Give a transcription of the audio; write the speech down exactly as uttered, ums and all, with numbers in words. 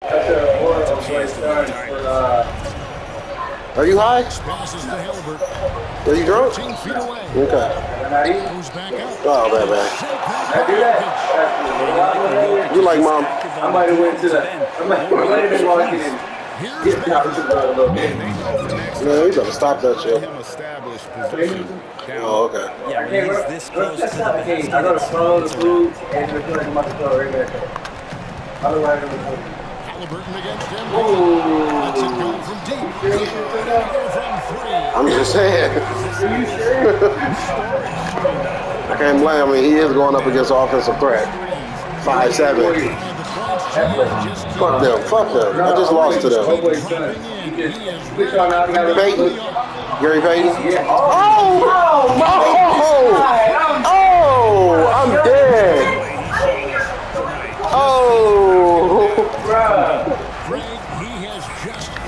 Are you high? Passes to Hilbert. Are you drunk? fifteen feet away. Okay. Goes back out. Oh, man, man. I do that. You like mom? I might have went to the. I might have been walking in. Here's Get out of the Man, you better stop that shit. Him establish position. Oh, okay. Yeah, when he's this close to the I basket, go to it's, throw the it's a food wrap. and it's like I'm about to throw right back. Otherwise, I'm going Halliburton against Denver. Ooh. Lets it go from deep. From three. I'm just saying. Are you serious? I can't blame him. I mean, he is going up against offensive threat. five seven. Fuck them. Fuck them. I just lost to them. Peyton. Gary Payton. Oh! Oh! Oh! I'm dead. Oh!